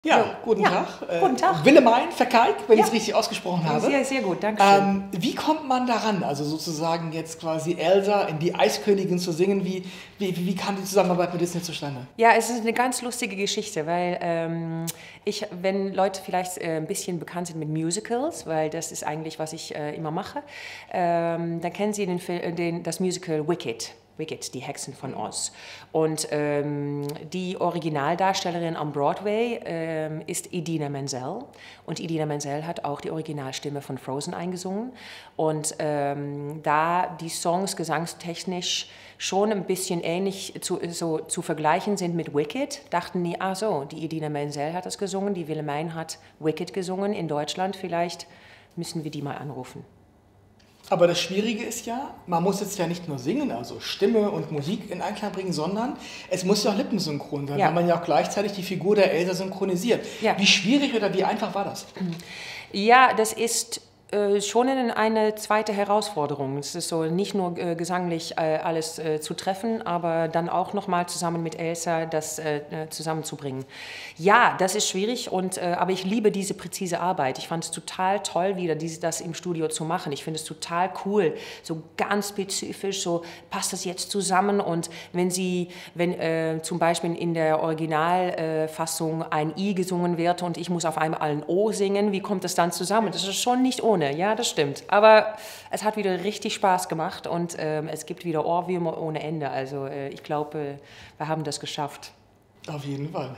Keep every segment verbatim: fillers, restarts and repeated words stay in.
Ja, Jo. guten Ja, Tag. Äh, guten Tag. Willemein Verkalk, wenn Ja. ich es richtig ausgesprochen habe. Sehr, sehr gut, danke schön. Ähm, wie kommt man daran, also sozusagen jetzt quasi Elsa in die Eiskönigin zu singen? Wie, wie, wie kam die Zusammenarbeit mit Disney zustande? Ja, es ist eine ganz lustige Geschichte, weil ähm, ich, wenn Leute vielleicht äh, ein bisschen bekannt sind mit Musicals, weil das ist eigentlich, was ich äh, immer mache, ähm, dann kennen Sie den, Fil- äh, den, das Musical Wicked. Wicked, die Hexen von Oz. Und ähm, die Originaldarstellerin am Broadway ähm, ist Idina Menzel. Und Idina Menzel hat auch die Originalstimme von Frozen eingesungen. Und ähm, da die Songs gesangstechnisch schon ein bisschen ähnlich zu, so, zu vergleichen sind mit Wicked, dachten die, ah so, die Idina Menzel hat das gesungen, die Willemein hat Wicked gesungen in Deutschland, vielleicht müssen wir die mal anrufen. Aber das Schwierige ist ja, man muss jetzt ja nicht nur singen, also Stimme und Musik in Einklang bringen, sondern es muss ja auch lippensynchron sein, Ja. weil man ja auch gleichzeitig die Figur der Elsa synchronisiert. Ja. Wie schwierig oder wie einfach war das? Ja, das ist äh, schon eine zweite Herausforderung. Es ist so nicht nur äh, gesanglich äh, alles äh, zu treffen, aber dann auch nochmal zusammen mit Elsa das äh, zusammenzubringen. Ja, das ist schwierig, und, äh, aber ich liebe diese präzise Arbeit. Ich fand es total toll, wieder diese, das im Studio zu machen. Ich finde es total cool, so ganz spezifisch, so passt das jetzt zusammen. Und wenn Sie, wenn äh, zum Beispiel in der Originalfassung äh, ein I gesungen wird und ich muss auf einmal ein O singen, wie kommt das dann zusammen? Das ist schon nicht ohne. Ja, das stimmt. Aber es hat wieder richtig Spaß gemacht, und ähm, es gibt wieder Ohrwürmer ohne Ende. Also äh, ich glaube, äh, wir haben das geschafft. Auf jeden Fall.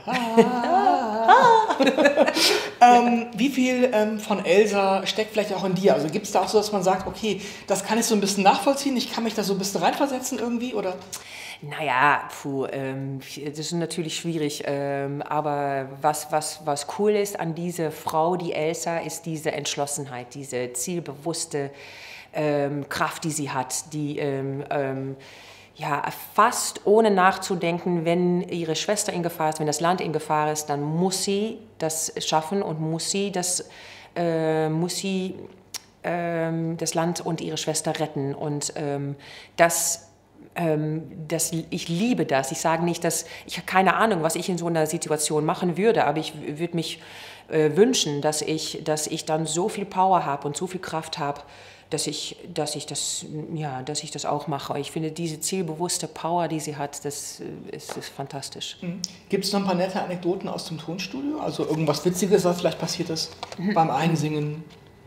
ähm, wie viel ähm, von Elsa steckt vielleicht auch in dir? Also gibt es da auch so, dass man sagt, okay, das kann ich so ein bisschen nachvollziehen, ich kann mich da so ein bisschen reinversetzen irgendwie, oder? Naja, puh, ähm, das ist natürlich schwierig, ähm, aber was, was, was cool ist an dieser Frau, die Elsa, ist diese Entschlossenheit, diese zielbewusste ähm, Kraft, die sie hat, die ähm, ähm, ja, fast ohne nachzudenken, wenn ihre Schwester in Gefahr ist, wenn das Land in Gefahr ist, dann muss sie das schaffen und muss sie das, äh, muss sie, ähm, das Land und ihre Schwester retten, und ähm, das Das, ich liebe das. Ich sage nicht, dass ich habe keine Ahnung, was ich in so einer Situation machen würde, aber ich würde mich äh, wünschen, dass ich, dass ich dann so viel Power habe und so viel Kraft habe, dass ich, dass ich das, ja, dass ich das auch mache. Ich finde diese zielbewusste Power, die sie hat, das ist, ist fantastisch. Mhm. Gibt es noch ein paar nette Anekdoten aus dem Tonstudio? Also irgendwas Witziges, was vielleicht passiert ist beim Einsingen?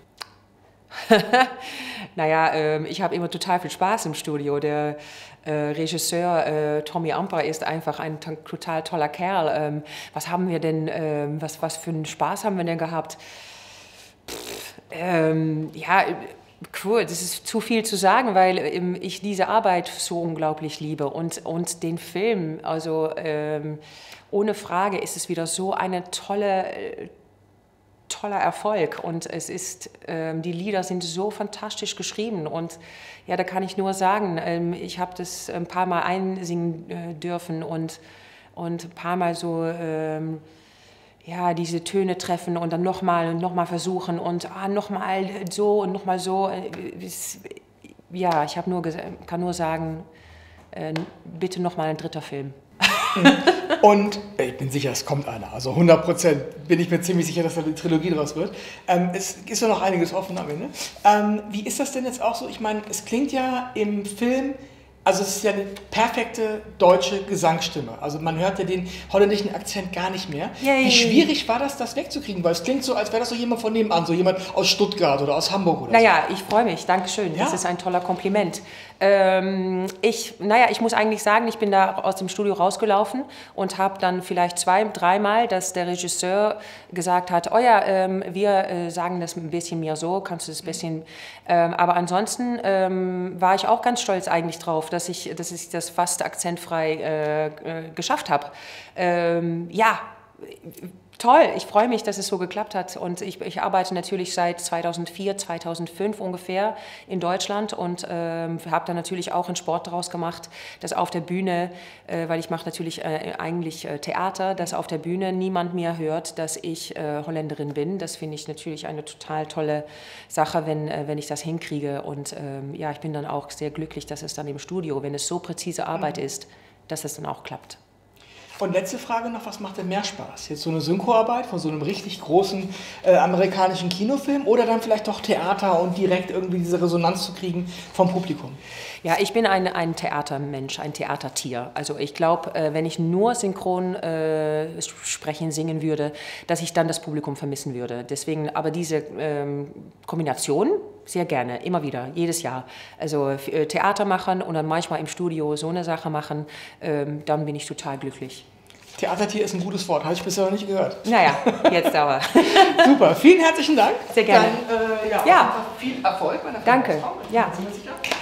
Naja, äh, ich habe immer total viel Spaß im Studio. Der äh, Regisseur äh, Tommy Amper ist einfach ein total toller Kerl. Ähm, was haben wir denn, ähm, was, was für einen Spaß haben wir denn gehabt? Pff, ähm, ja, cool, das ist zu viel zu sagen, weil ähm, ich diese Arbeit so unglaublich liebe, und, und den Film. Also ähm, ohne Frage ist es wieder so eine tolle äh, toller Erfolg, und es ist, ähm, die Lieder sind so fantastisch geschrieben, und ja, da kann ich nur sagen, ähm, ich habe das ein paar Mal einsingen äh, dürfen und, und ein paar Mal so ähm, ja, diese Töne treffen und dann nochmal und nochmal versuchen und ah, nochmal so und nochmal so. Es, ja, ich habe nur kann nur sagen, äh, bitte nochmal ein dritter Film. Und ich bin sicher, es kommt einer. Also hundert Prozent bin ich mir ziemlich sicher, dass da eine Trilogie draus wird. Ähm, es ist ja noch einiges offen am Ende. Ähm, wie ist das denn jetzt auch so? Ich meine, es klingt ja im Film, also es ist ja eine perfekte deutsche Gesangsstimme. Also man hört ja den holländischen Akzent gar nicht mehr. Yay. Wie schwierig war das, das wegzukriegen? Weil es klingt so, als wäre das so jemand von nebenan, so jemand aus Stuttgart oder aus Hamburg oder Naja, ich freue mich, Dankeschön. Ja. Das ist ein toller Kompliment. Ähm, ich, naja, ich muss eigentlich sagen, ich bin da aus dem Studio rausgelaufen und habe dann vielleicht zwei, dreimal, dass der Regisseur gesagt hat, oh ja, ähm, wir äh, sagen das ein bisschen mehr so, kannst du das ein bisschen... Ähm, aber ansonsten ähm, war ich auch ganz stolz eigentlich drauf, dass ich, dass ich das fast akzentfrei äh, äh, geschafft habe. Ähm, ja, toll, ich freue mich, dass es so geklappt hat, und ich, ich arbeite natürlich seit zweitausendvier, zweitausendfünf ungefähr in Deutschland und ähm, habe da natürlich auch einen Sport daraus gemacht, dass auf der Bühne, äh, weil ich mache natürlich äh, eigentlich äh, Theater, dass auf der Bühne niemand mehr hört, dass ich äh, Holländerin bin. Das finde ich natürlich eine total tolle Sache, wenn, äh, wenn ich das hinkriege, und ähm, ja, ich bin dann auch sehr glücklich, dass es dann im Studio, wenn es so präzise Arbeit ist, dass es dann auch klappt. Und letzte Frage noch, was macht denn mehr Spaß? Jetzt so eine Synchroarbeit von so einem richtig großen äh, amerikanischen Kinofilm oder dann vielleicht doch Theater und direkt irgendwie diese Resonanz zu kriegen vom Publikum? Ja, ich bin ein, ein Theatermensch, ein Theatertier. Also ich glaube, äh, wenn ich nur synchron äh, sprechen, singen würde, dass ich dann das Publikum vermissen würde. Deswegen, aber diese ähm, Kombination sehr gerne, immer wieder, jedes Jahr. Also äh, Theater machen und dann manchmal im Studio so eine Sache machen, ähm, dann bin ich total glücklich. Theatertier ist ein gutes Wort, habe ich bisher noch nicht gehört. Naja, jetzt aber. Super, vielen herzlichen Dank. Sehr gerne. Dann, äh, ja, ja. viel Erfolg bei der Danke. Verkaufsfrau. Ja. Sind wir sicher?